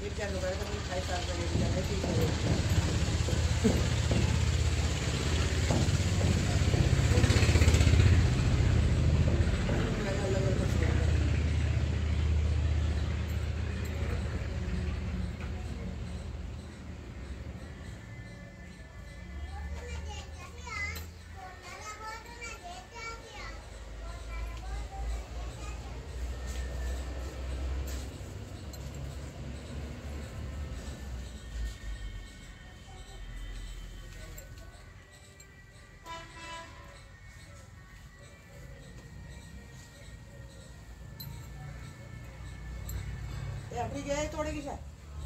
अपनी गया तोड़ेगी शायद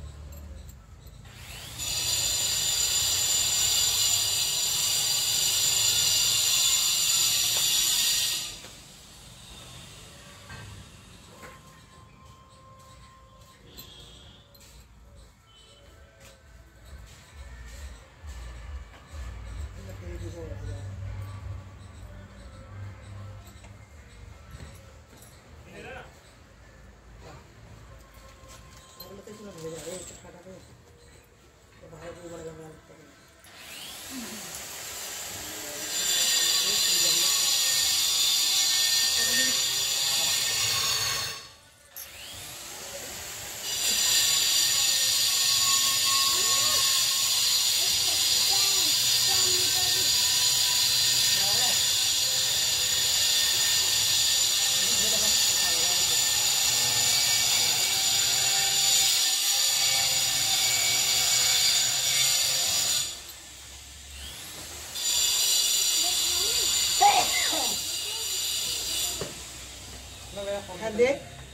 देख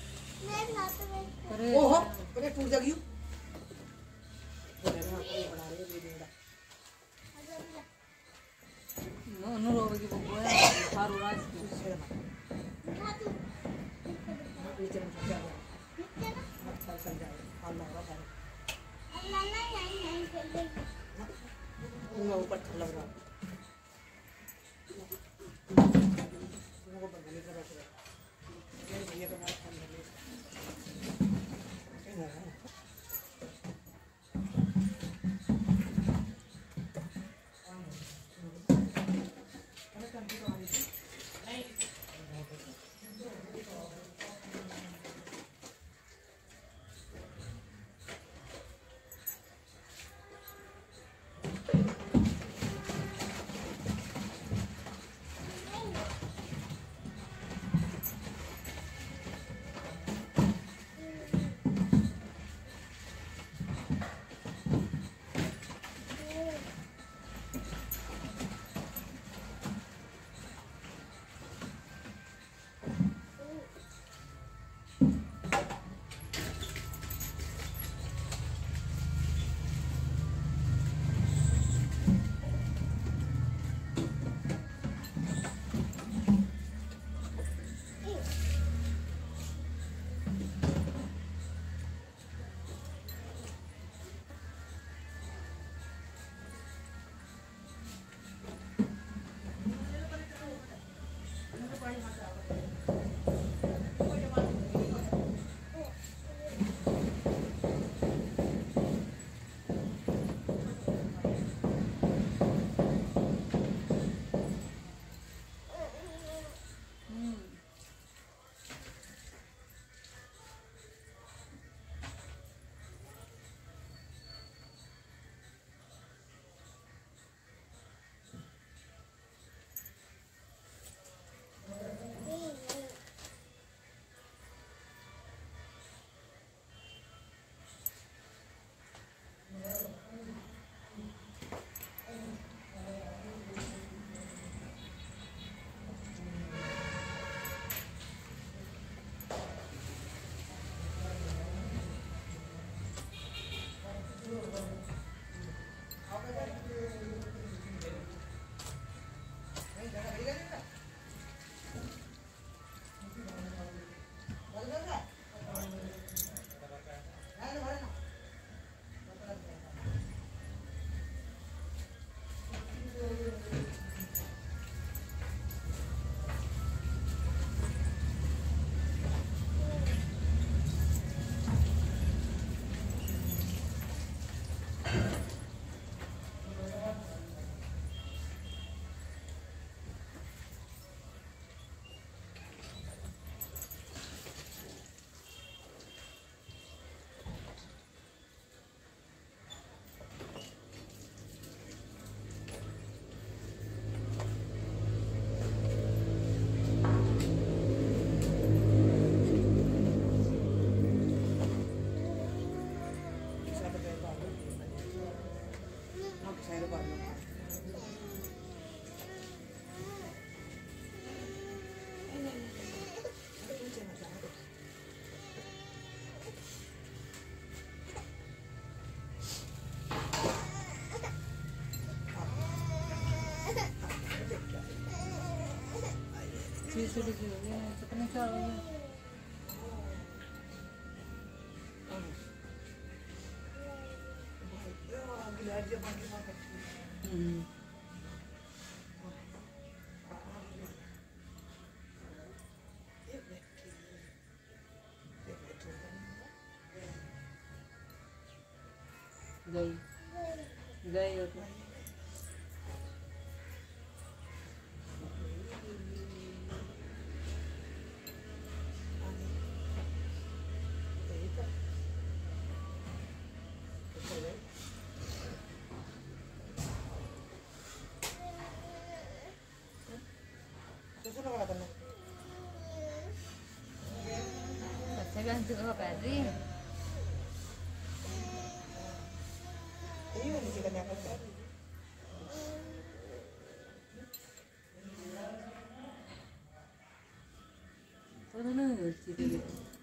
ओहो अरे टूट जाएगी नो रोगी वो है हर रात नीचे में क्या है मत चल जाए अल्लाह रहा है ऊपर लग रहा ये तो बात कर ले एसिडिटी हो गई पता नहीं क्या हो गया। गई हो तो अच्छा भी अंत को पैर रही है तो ना चीज़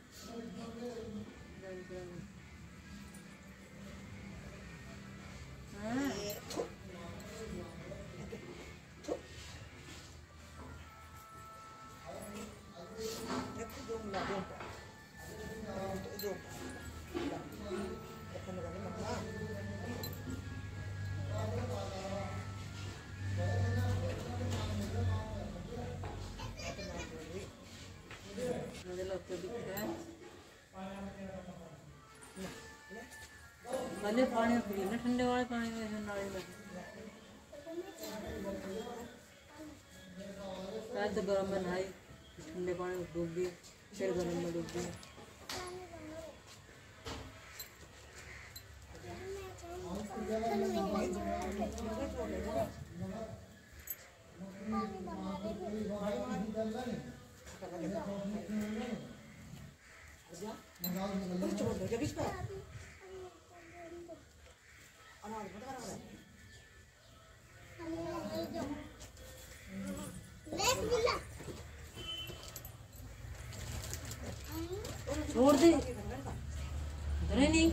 मुझे लगता है पहले पानी में पी ना ठंडे वाले पानी में नाली में पहले तो गर्म में नहाई ठंडे पानी में डूब गई फिर गर्म में डूब गई छोड़ दे इधर नहीं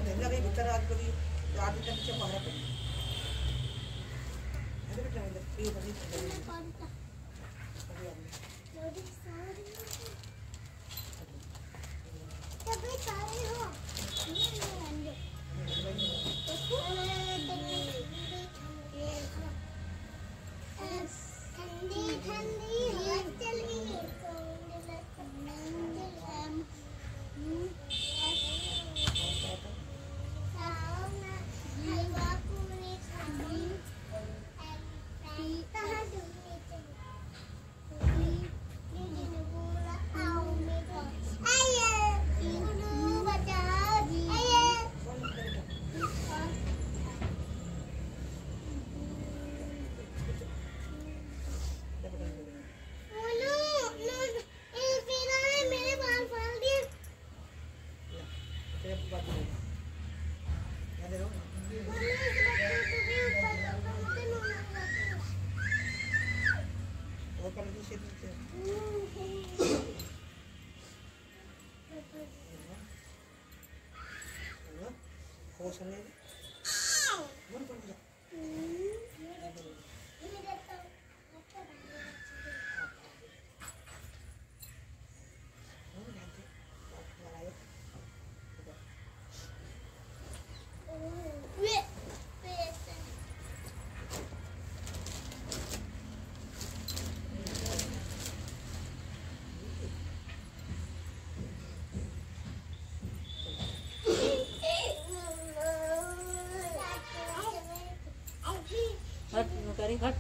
करी घट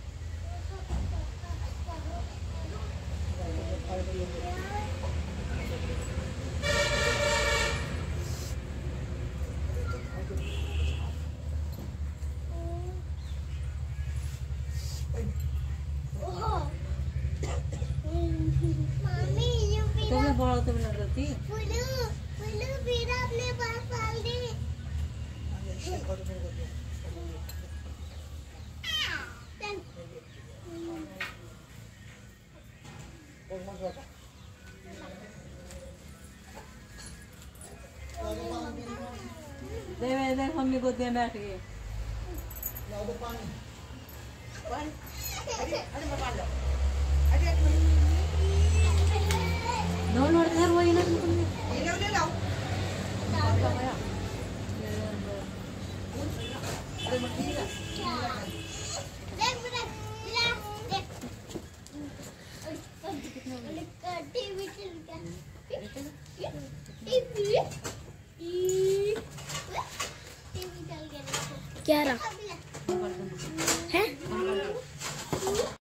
तुम्हें बड़ा तो बना करती अपने पास डाल दी देख मम्मी को दे बैठ गए पानी अरे मैं पाल लो अरे डाउनलोड कर वही ना तुमने ले लो क्या रहा है?